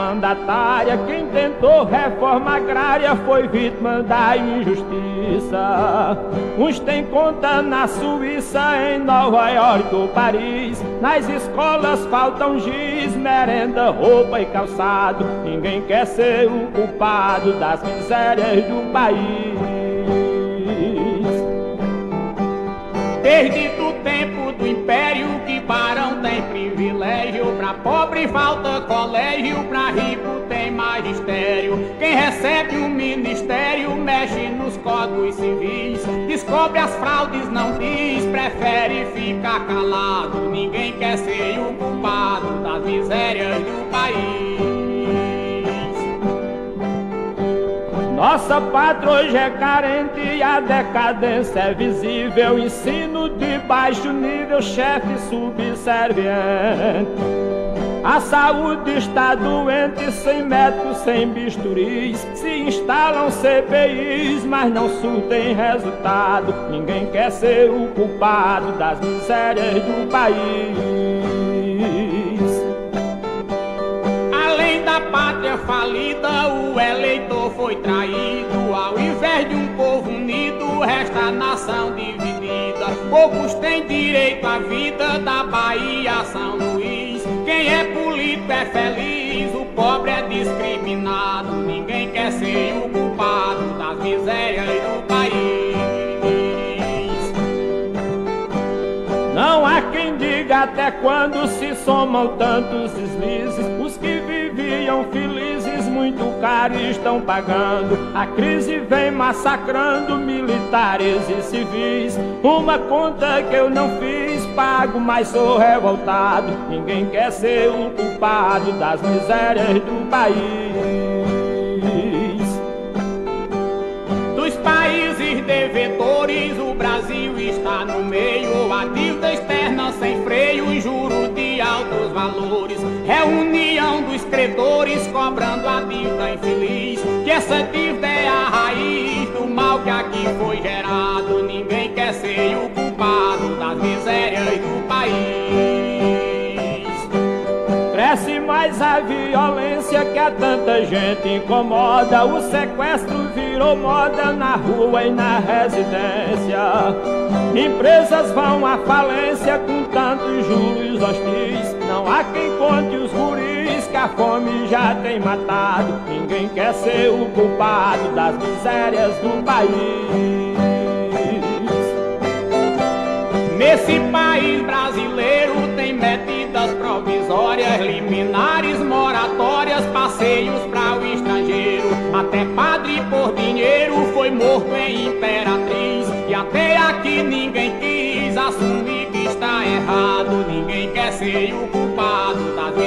mandatária. Quem tentou reforma agrária foi vítima da injustiça. Uns têm conta na Suíça, em Nova York ou Paris. Nas escolas faltam giz, merenda, roupa e calçado. Ninguém quer ser o culpado das misérias do país. Desde o tempo do império que barão tem privilégio, pra pobre falta colégio, pra rico tem magistério. Quem recebe o ministério mexe nos códigos civis, descobre as fraudes, não diz, prefere ficar calado. Ninguém quer ser o culpado das misérias do país. Nossa pátria hoje é carente e a decadência é visível. Ensino de baixo nível, chefe subserviente. A saúde está doente, sem médicos, sem bisturis. Se instalam CPIs, mas não surtem resultado. Ninguém quer ser o culpado das misérias do país. Além da pátria falida, o eleitor foi traído. Ao invés de um povo unido, resta a nação dividida. Poucos têm direito à vida, da Bahia a São Luís. Quem é político é feliz, o pobre é discriminado. Ninguém quer ser o culpado das misérias do país. Não há quem diga até quando se somam tantos deslizes. Os que viviam felizes muito caro estão pagando. A crise vem massacrando militares e civis. Uma conta que eu não fiz, pago, mas sou revoltado. Ninguém quer ser o culpado das misérias do país. Dos países devedores, o Brasil está no meio. A dívida externa sem freio, juros de altos valores. Reunião dos credores cobrando a dívida infeliz. Que essa dívida é a raiz do mal que aqui foi gerado. Ninguém quer ser o culpado das misérias do país. Cresce mais a violência que a tanta gente incomoda. O sequestro virou moda na rua e na residência. Empresas vão à falência com tantos juros hostis. Não há quem conte os guris que a fome já tem matado. Ninguém quer ser o culpado das misérias do país. Nesse país brasileiro tem medidas provisórias, liminares, moratórias, passeios para o estrangeiro. Até padre por dinheiro foi morto em Imperatriz. E até aqui ninguém quis assumir que está errado. Ninguém quer ser o culpado das